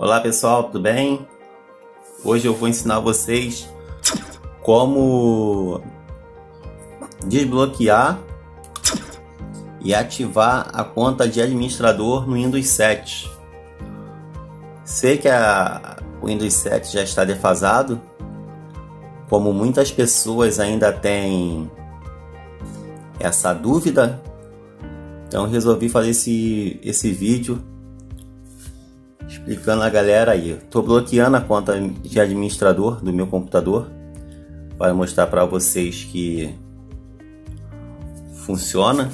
Olá pessoal, tudo bem? Hoje eu vou ensinar vocês como desbloquear e ativar a conta de administrador no Windows 7. Sei que o Windows 7 já está defasado, como muitas pessoas ainda têm essa dúvida, então resolvi fazer esse vídeo explicando a galera aí. Estou bloqueando a conta de administrador do meu computador para mostrar para vocês que funciona.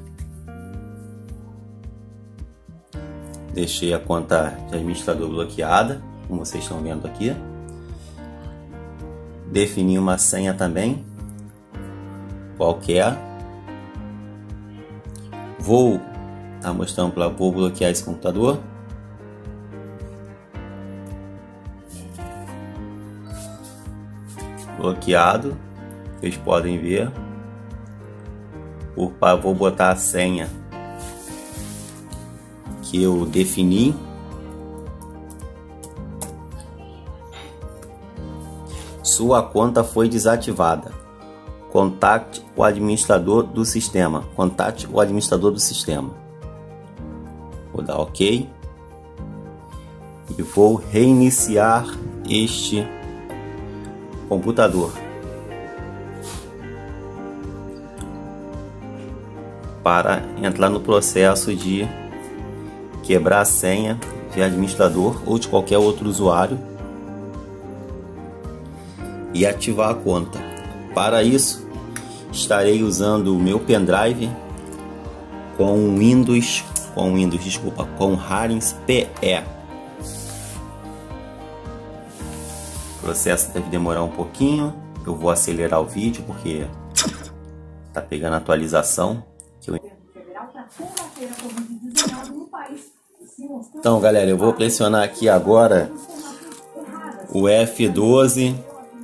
Deixei a conta de administrador bloqueada, como vocês estão vendo aqui. Defini uma senha também, qualquer. Vou bloquear esse computador. Bloqueado, vocês podem ver. Vou botar a senha que eu defini. Sua conta foi desativada. Contate o administrador do sistema. Contate o administrador do sistema. Vou dar OK. E vou reiniciar este computador para entrar no processo de quebrar a senha de administrador ou de qualquer outro usuário e ativar a conta. Para isso, estarei usando o meu pendrive com Harins PE. O processo deve demorar um pouquinho. Eu vou acelerar o vídeo porque tá pegando atualização. Então, galera, eu vou pressionar aqui agora o F12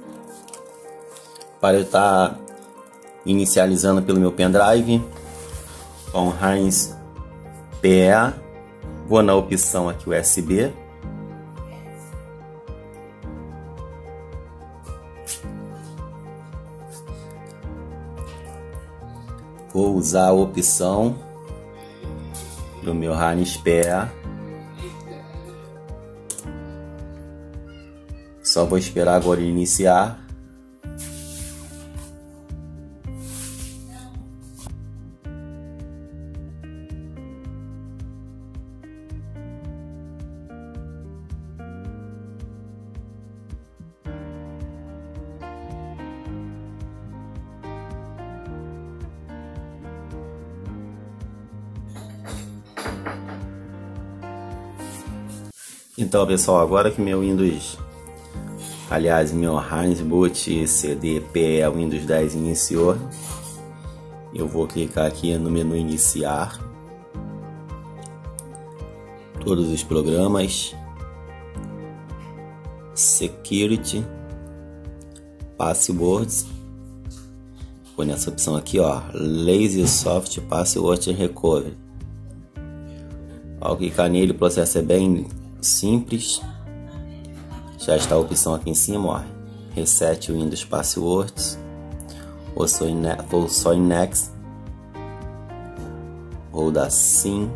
para eu estar inicializando pelo meu pendrive com Harins PE. Vou na opção aqui USB. Vou usar a opção do meu Harins PE. Só vou esperar agora iniciar. Então, pessoal, agora que meu Windows, meu Harins Boot CD PE Windows 10 iniciou, eu vou clicar aqui no menu iniciar, todos os programas, Security, Passwords. Vou nessa opção aqui, ó, Lazy Soft Password Recovery. Ao clicar nele, o processo é bem simples. Já está a opção aqui em cima, ó, Reset Windows Passwords. Vou só em Next. Vou dar Sim.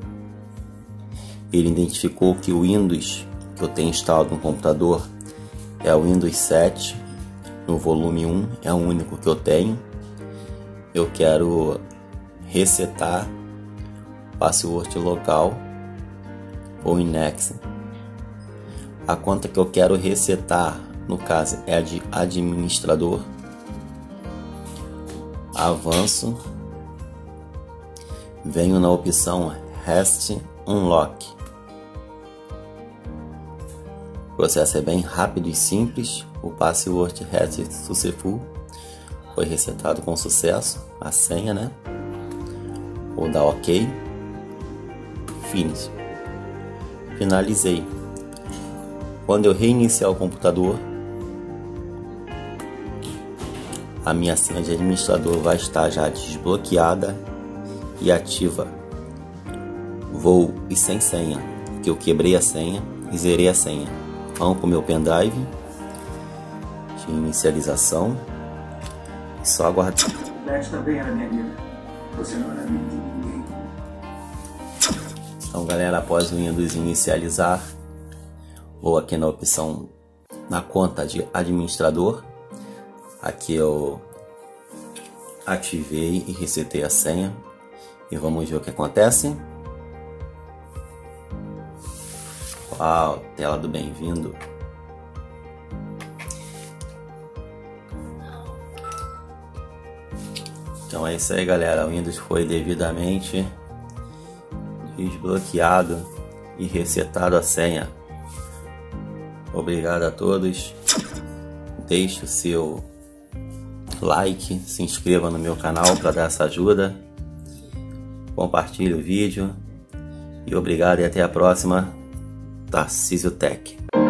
Ele identificou que o Windows que eu tenho instalado no computador é o Windows 7 no volume 1, é o único que eu tenho. Eu quero resetar password local. Ou em Next. A conta que eu quero resetar, no caso, é a de administrador. Avanço. Venho na opção Rest Unlock. O processo é bem rápido e simples. O password reset successful foi resetado com sucesso. A senha, né? Vou dar OK. Finish. Finalizei. Quando eu reiniciar o computador, a minha senha de administrador vai estar já desbloqueada e ativa. Vou e sem senha, que eu quebrei a senha. e zerei a senha. Vamos para o meu pendrive de inicialização e só aguardar. Beth também era minha amiga. Você não era amigo de ninguém. Então, galera, após o Windows inicializar, vou aqui na opção na conta de administrador. Aqui eu ativei e resetei a senha e vamos ver o que acontece. Uau, tela do bem-vindo. Então é isso aí, galera. O Windows foi devidamente desbloqueado e resetado a senha. Obrigado a todos. Deixe o seu like, se inscreva no meu canal para dar essa ajuda. Compartilhe o vídeo. E obrigado e até a próxima. Tarcísio Tech.